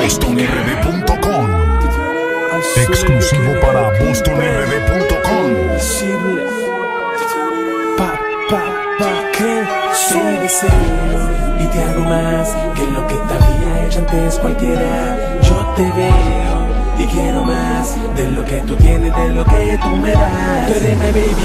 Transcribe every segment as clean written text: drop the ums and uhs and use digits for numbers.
BostonRD.com. Exclusivo para BostonRD.com. Y te hago más que lo que te había hecho antes cualquiera. Yo te veo y quiero más de lo que tú tienes, de lo que tú me das. Tú eres my baby.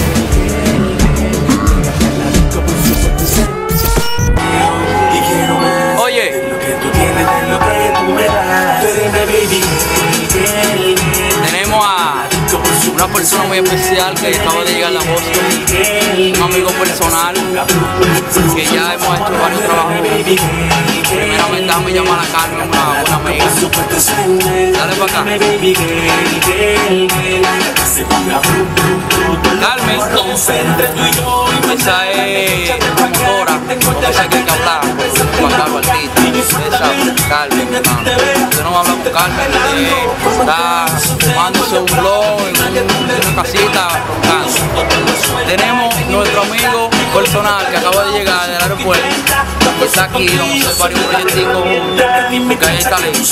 Y quiero más. Oye, de lo que tú tienes, de lo que tú me das. Tú eres my baby. tenemos a una persona muy especial que acaba de llegar a Boston, un amigo personal que ya hemos hecho varios trabajos juntos. Primeramente déjame llamar a Carmen, una buena amiga. Dale para acá. Carmen, esa es promotora, esa que hay que hablar, Juan Carlos Artista, esa Carmen, hermano. Usted no va a hablar con Carmen, está tomándose un blog en una casita roncando. Tenemos nuestro amigo personal que acaba de llegar del aeropuerto, que está aquí, vamos a hacer varios proyecticos porque ahí está lejos.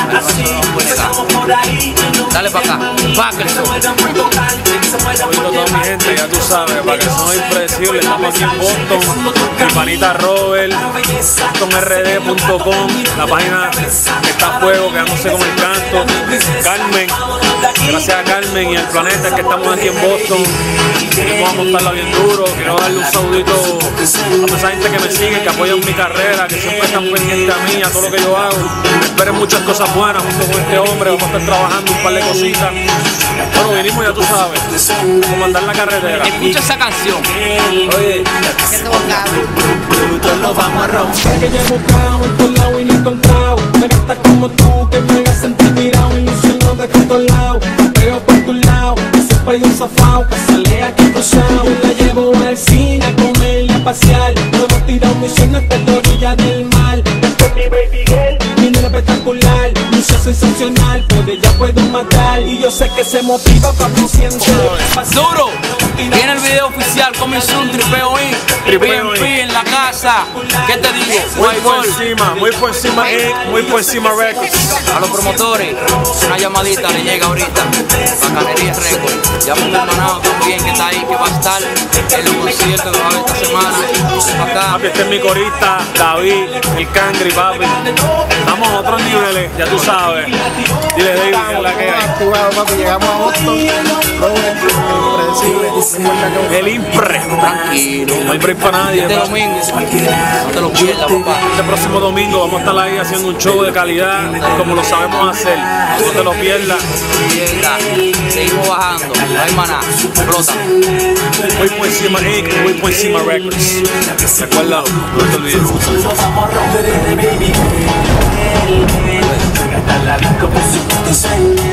Dale para acá, Backerson. Hola toda mi gente, ya tú sabes, para que son impredecibles, estamos aquí en Boston, mi panita Robert, BostonRD.com, la página que está a fuego, quedándose con el canto. Carmen, gracias a Carmen y al planeta que estamos aquí en Boston, vamos a montarla bien duro. Quiero darle un saludito a toda esa gente que me sigue, que apoyan mi carrera, que siempre están pendientes a mí, a todo lo que yo hago. Esperen muchas cosas buenas junto con este hombre, vamos a estar trabajando un par de cositas. Bueno, vinimos, ya tú sabes, como mandar la carretera. Escucha esa canción. Oye, Todos nos vamos a romper. Que ya he buscado en todos lados y no he encontrado. Me gusta como tú, que me hagas sentir mirado. Ilusionado de todos lados, veo por tu lado. Y siempre hay un zafado que sale aquí cruzado. La llevo al cine a comer y a pasear. No hemos tirado misiones de la orilla del mar. Esto es mi baby girl, mi nena espectacular. Lucha sensacional, por ella puedo matar. Y yo sé que se motiva cuando siente Duro, viene el video oficial, comenzó un tripeo in, BMP en la casa. ¿Qué te digo? muy por encima, muy por encima Records. A los promotores, una llamadita le llega ahorita, Bacanería Records. Llama a mi hermanado también que está ahí, que va a estar en los conciertos que va a haber esta semana. Acá. Papi, este es mi corista, David, el Cangri, papi. Estamos a otros niveles, ya tú sabes. Dile, David, que es la que hay. Activado, papi, llegamos a Boston. Impredecible. El Impre. Tranquilo. No hay break para nadie. Este domingo, no te lo pierdas, papá. Este próximo domingo vamos a estar ahí haciendo un show de calidad como lo sabemos hacer. No te lo pierdas. Pierda. Seguimos bajando, no hay maná, explota. Muy por encima Inc., muy por encima Records. Recuérdalo, no te olvides. Todos nos vamos a romper, baby. Hasta la disco, por supuesto,